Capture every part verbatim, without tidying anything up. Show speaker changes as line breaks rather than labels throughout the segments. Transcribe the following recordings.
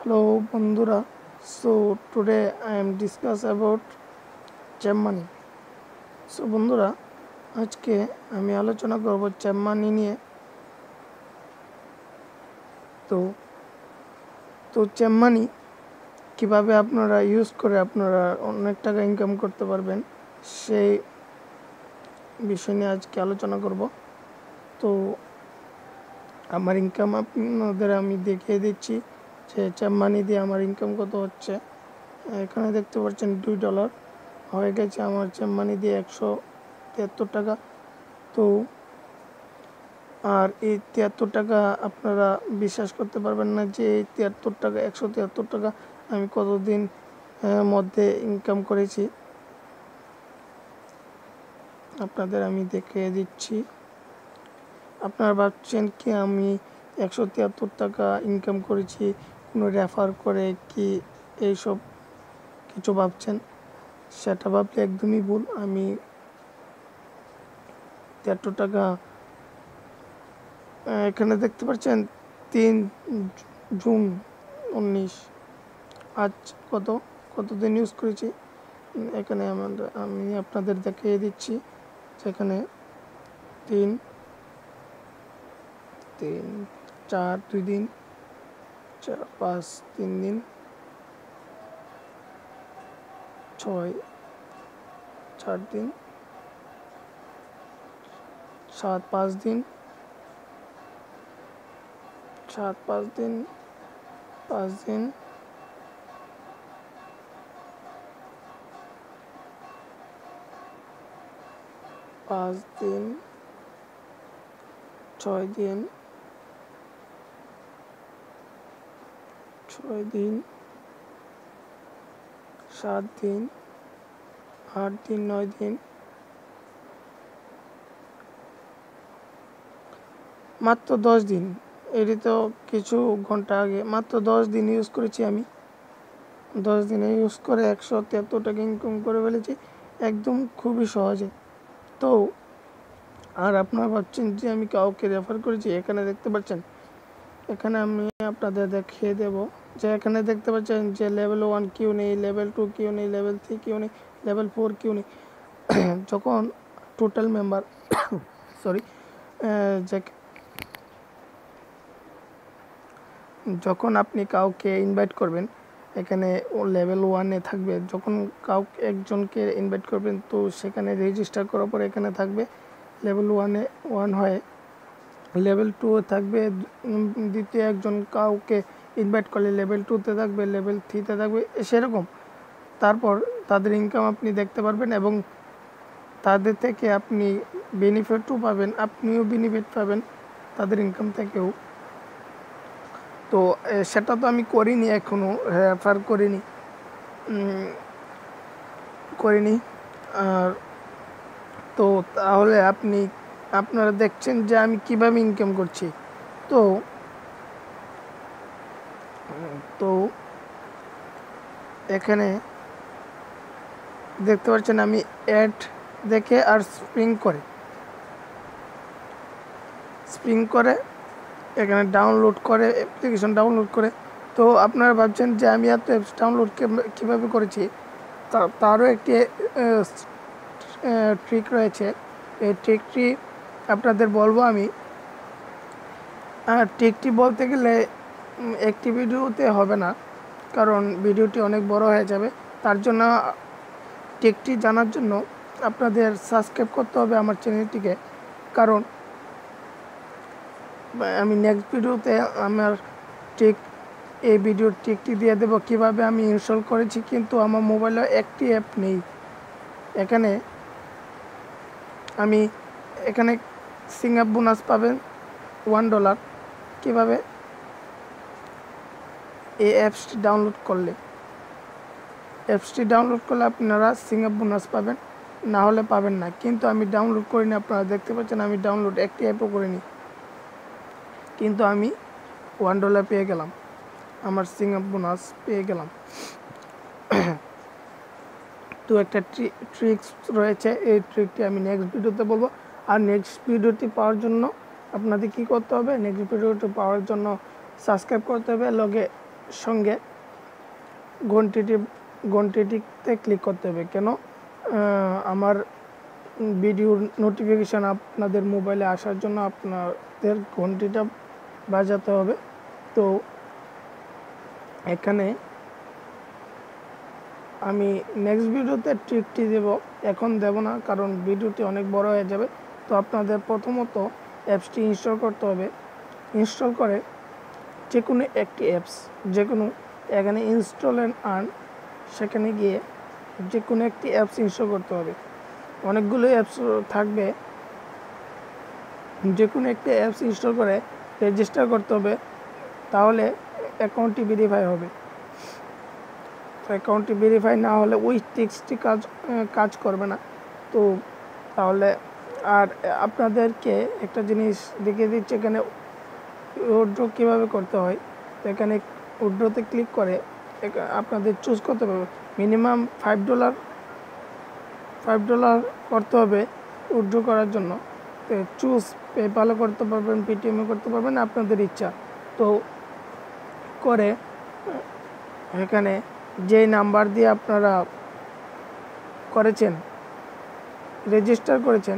Hello Bandura. So today I am discuss about chap money. So বন্ধুরা, আজকে আমি আলোচনা করব চ্যাপ মানি নিয়ে. তো তো চ্যাপ মানি কিভাবে আপনারা ইউজ করে আপনারা অনেক টাকা ইনকাম করতে পারবেন সেই বিষয় নিয়ে আজকে আলোচনা করব. তো আমার ইনকাম আপনাদের আমি দেখিয়ে দিচ্ছি যে চ্যাপ মানি দিয়ে আমার ইনকাম কত হচ্ছে. এখানে দেখতে পাচ্ছেন দুই ডলার হয়ে গেছে আমার চ্যাপ মানি দিয়ে একশো তিয়াত্তর টাকা. তো আর এই তিয়াত্তর টাকা আপনারা বিশ্বাস করতে পারবেন না যে এই তিয়াত্তর টাকা একশো তিয়াত্তর টাকা আমি কতদিন মধ্যে ইনকাম করেছি. আপনাদের আমি দেখিয়ে দিচ্ছি. আপনারা ভাবছেন কি আমি একশো তিয়াত্তর টাকা ইনকাম করেছি কোনো রেফার করে কি এইসব কিছু ভাবছেন, সেটা ভাবলে একদমই ভুল. আমি তিয়াত্তর টাকা এখানে দেখতে পাচ্ছেন তিন জুন উনিশ, আজ কত কতদিন ইউজ করেছি এখানে আমি আপনাদের দেখিয়ে দিচ্ছি. সেখানে তিন তিন চার দুই দিন, চার পাঁচ তিন দিন, ছয় চার দিন, সাত পাঁচ দিন, সাত পাঁচ দিন, পাঁচ দিন, পাঁচ দিন, ছয় দিন, ছয় দিন, সাত দিন, আট দিন, নয় দিন, মাত্র দশ দিন. এটি তো কিছু ঘন্টা আগে, মাত্র দশ দিন ইউজ করেছি আমি. দশ দিনে ইউজ করে একশো তিয়াত্তর টাকা ইনকাম করে ফেলেছি একদম খুবই সহজে. তো আর আপনারা ভাবছেন যে আমি কাউকে রেফার করেছি. এখানে দেখতে পাচ্ছেন, এখানে আমি আপনাদের দেখিয়ে দেব যে এখানে দেখতে পাচ্ছেন যে লেভেল ওয়ান কিউ নেই, লেভেল টু কিউ নেই, লেভেল থ্রি কিউ নেই, লেভেল ফোর কিউ নেই. যখন টোটাল মেম্বার সরি যে যখন আপনি কাউকে ইনভাইট করবেন এখানে লেভেল ওয়ানে থাকবে. যখন কাউকে একজনকে ইনভাইট করবেন তো সেখানে রেজিস্টার করার পর এখানে থাকবে লেভেল ওয়ানে ওয়ান হয়, লেভেল টু থাকবে. দ্বিতীয় একজন কাউকে ইনভাইট করলে লেভেল টুতে থাকবে, লেভেল থ্রিতে থাকবে, সেরকম. তারপর তাদের ইনকাম আপনি দেখতে পারবেন এবং তাদের থেকে আপনি বেনিফিটও পাবেন, আপনিও বেনিফিট পাবেন তাদের ইনকাম থেকেও. তো সেটা তো আমি করিনি, এখনও রেফার করিনি করিনি আর তো তাহলে আপনি আপনারা দেখছেন যে আমি কিভাবে ইনকাম করছি. তো তো এখানে দেখতে পাচ্ছেন আমি অ্যাড দেখে আর স্প্রিং করে স্প্রিং করে এখানে ডাউনলোড করে অ্যাপ্লিকেশন ডাউনলোড করে. তো আপনারা ভাবছেন যে আমি এত অ্যাপস ডাউনলোড কীভাবে করেছি, তারও একটি ট্রিক রয়েছে. এই ট্রিকটি আপনাদের বলবো আমি. ট্রিকটি বলতে গেলে একটি ভিডিওতে হবে না, কারণ ভিডিওটি অনেক বড় হয়ে যাবে. তার জন্য ট্রিকটি জানার জন্য আপনাদের সাবস্ক্রাইব করতে হবে আমার চ্যানেলটিকে, কারণ আমি নেক্সট ভিডিওতে আমার ট্রিক এই ভিডিওর ট্রিকটি দিয়ে দেবো কীভাবে আমি ইনস্টল করেছি. কিন্তু আমার মোবাইলে একটি অ্যাপ নেই. এখানে আমি এখানে সিঙ্গাপ বোনাস পাবেন ওয়ান ডলার. কীভাবে? এই অ্যাপসটি ডাউনলোড করলে অ্যাপসটি ডাউনলোড করলে আপনারা সিঙ্গাপ বোনাস পাবেন, না হলে পাবেন না. কিন্তু আমি ডাউনলোড করিনি, আপনারা দেখতে পাচ্ছেন আমি ডাউনলোড একটি অ্যাপও করিনি, কিন্তু আমি ওয়ান ডলার পেয়ে গেলাম, আমার সিঙ্গাপ বোনাস পেয়ে গেলাম. তো একটা ট্রিক্স রয়েছে, এই ট্রিকটি আমি নেক্সট ভিডিওতে বলবো. আর নেক্সট ভিডিওটি পাওয়ার জন্য আপনাদের কি করতে হবে, নেক্সট ভিডিওটি পাওয়ার জন্য সাবস্ক্রাইব করতে হবে, লগে সঙ্গে ঘন্টিটি ঘন্টিটিতে ক্লিক করতে হবে। কেন? আমার ভিডিওর নোটিফিকেশান আপনাদের মোবাইলে আসার জন্য আপনাদের ঘন্টিটা বাজাতে হবে। তো এখানে আমি নেক্সট ভিডিওতে ট্রিকটি দেব, এখন দেব না, কারণ ভিডিওটি অনেক বড় হয়ে যাবে। তো আপনাদের প্রথমত অ্যাপসটি ইনস্টল করতে হবে। ইনস্টল করে যে কোনো একটি অ্যাপস, যে কোনো এখানে ইনস্টল অ্যান্ড আর্ন, সেখানে গিয়ে যে কোনো একটি অ্যাপস ইনস্টল করতে হবে। অনেকগুলো অ্যাপস থাকবে, যে কোনো একটি অ্যাপস ইনস্টল করে রেজিস্টার করতে হবে, তাহলে অ্যাকাউন্টটি ভেরিফাই হবে। অ্যাকাউন্টটি ভেরিফাই না হলে ওই টেক্সটটি কাজ কাজ করবে না। তো তাহলে আর আপনাদেরকে একটা জিনিস দেখিয়ে দিচ্ছে, এখানে উইথড্র কীভাবে করতে হয়। তো এখানে উইথড্রতে ক্লিক করে আপনাদের চুজ করতে হবে। Minimum five dollar five dollar করতে হবে উইথড্র করার জন্য। তো চুজ পেপ্যালও করতে পারবেন, পেটিএমও করতে পারবেন, আপনাদের ইচ্ছা। তো করে এখানে যে নাম্বার দিয়ে আপনারা করেছেন, রেজিস্টার করেছেন,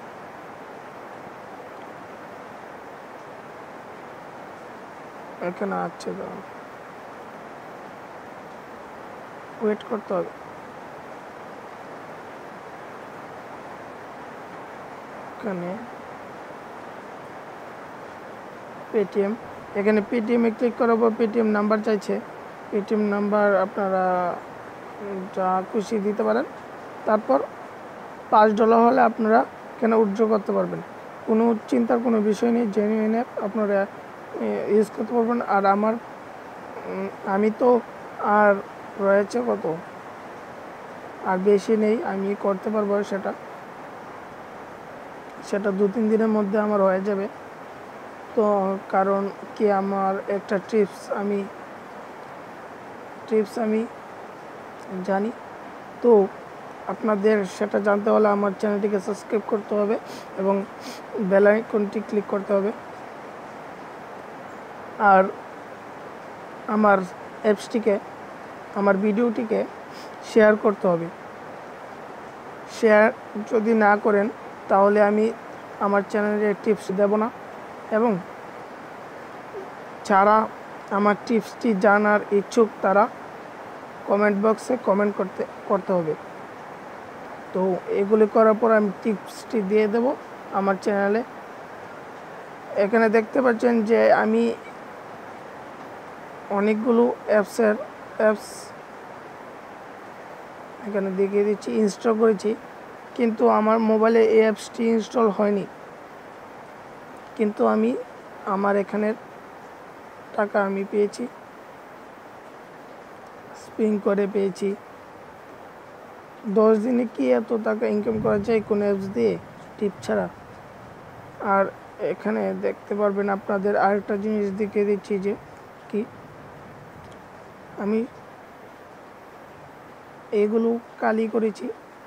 এখানে আছে, ওয়েট করতে হবে। এখানে পেটিএম, এখানে পেটিএমে ক্লিক করার পর পেটিএম নাম্বার চাইছে। পেটিএম নাম্বার আপনারা যা খুশি দিতে পারেন। তারপর পাঁচ ডলার হলে আপনারা এখানে উইথড্র করতে পারবেন। কোনো চিন্তার কোনো বিষয় নেই, জেনুইন অ্যাপ, আপনারা ইউজ করতে পারবেন। আর আমার আমি তো আর রয়েছে কত, আর বেশি নেই, আমি করতে পারবো সেটা সেটা দু তিন দিনের মধ্যে আমার হয়ে যাবে। তো কারণ কি, আমার একটা টিপস আমি টিপস আমি জানি। তো আপনাদের সেটা জানতে হলে আমার চ্যানেলটিকে সাবস্ক্রাইব করতে হবে এবং বেল আইকনটি ক্লিক করতে হবে। আর আমার অ্যাপসটিকে, আমার ভিডিওটিকে শেয়ার করতে হবে। শেয়ার যদি না করেন তাহলে আমি আমার চ্যানেলে টিপস দেব না। এবং যারা আমার টিপসটি জানার ইচ্ছুক তারা কমেন্ট বক্সে কমেন্ট করতে করতে হবে। তো এগুলি করার পর আমি টিপসটি দিয়ে দেব আমার চ্যানেলে। এখানে দেখতে পাচ্ছেন যে আমি অনেকগুলো অ্যাপসের অ্যাপস এখানে দেখিয়ে দিচ্ছি, ইনস্টল করেছি, কিন্তু আমার মোবাইলে এই অ্যাপসটি ইনস্টল হয়নি। কিন্তু আমি আমার এখানের টাকা আমি পেয়েছি, স্পিন করে পেয়েছি। দশ দিনে কি এত টাকা ইনকাম করা যায় কোনো অ্যাপস দিয়ে, টিপ ছাড়া? আর এখানে দেখতে পারবেন, আপনাদের আরেকটা জিনিস দেখিয়ে দিচ্ছি যে কি, আমি এগুলো কালি করেছি।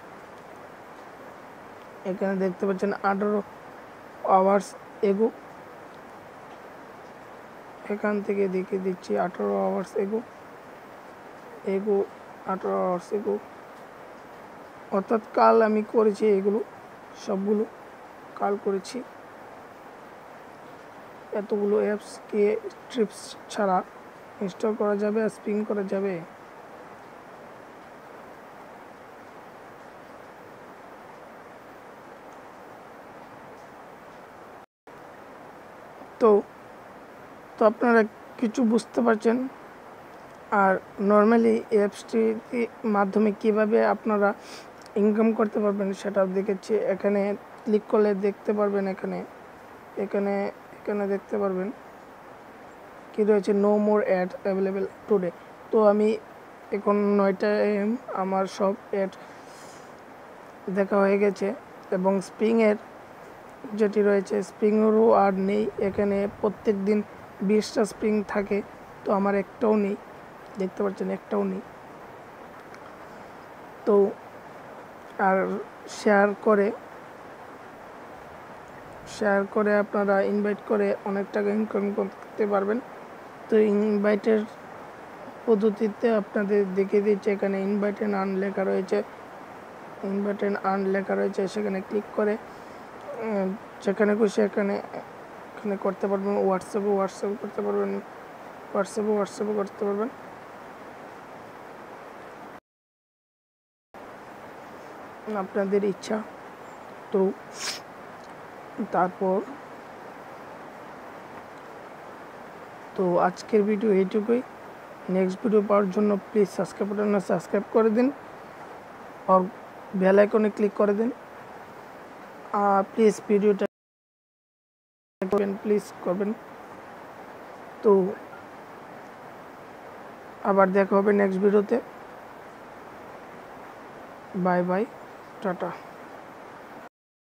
এখানে দেখতে পাচ্ছেন আঠারো আওয়ার্স এগো, এখান থেকে দেখিয়ে দিচ্ছি আঠারো আওয়ার্স এগো এগো আঠারো আওয়ার্স এগো, অর্থাৎ কাল আমি করেছি। এগুলো সবগুলো কাল করেছি। এতগুলো অ্যাপসকে ট্রিপস ছাড়া ইনস্টল করা যাবে, স্পিন করা যাবে। তো তো আপনারা কিছু বুঝতে পারছেন। আর নর্মালি অ্যাপসটির মাধ্যমে কিভাবে আপনারা ইনকাম করতে পারবেন সেটাও দেখেছি। এখানে ক্লিক করলে দেখতে পারবেন, এখানে এখানে এখানে দেখতে পারবেন কি রয়েছে, no more ad available today. তো আমি এখন নয়টা এম আমার সব অ্যাড দেখা হয়ে গেছে। এবং স্প্রিংয়ের যেটি রয়েছে, স্প্রিংয়েরও আর নেই। এখানে প্রত্যেক দিন বিশটা স্প্রিং থাকে, তো আমার একটাও নেই, দেখতে পাচ্ছেন একটাও নেই। তো আর শেয়ার করে শেয়ার করে আপনারা ইনভাইট করে অনেক টাকা ইনকাম করতে পারবেন। তো ইনভাইটের পদ্ধতিতে আপনাদের দেখিয়ে দিচ্ছে। এখানে ইনভাইট এন্ড আর্ন লেখা রয়েছে, ইনভাইট এন্ড আর্ন লেখা রয়েছে, সেখানে ক্লিক করে যেখানে খুশি এখানে এখানে করতে পারবেন। হোয়াটসঅ্যাপে হোয়াটসঅ্যাপ করতে পারবেন, হোয়াটসঅ্যাপে হোয়াটসঅ্যাপে করতে পারবেন। আপনাদের ইচ্ছা। তো তারপর তো আজকের ভিডিও এইটুকুই। নেক্সট ভিডিও পাওয়ার জন্য প্লিজ সাবস্ক্রাইব বাটনে সাবস্ক্রাইব করে দিন আর বেল আইকনে ক্লিক করে দিন। আর প্লিজ ভিডিওটা করবেন, প্লিজ করবেন। তো আবার দেখা হবে নেক্সট ভিডিওতে। Bye bye, tata.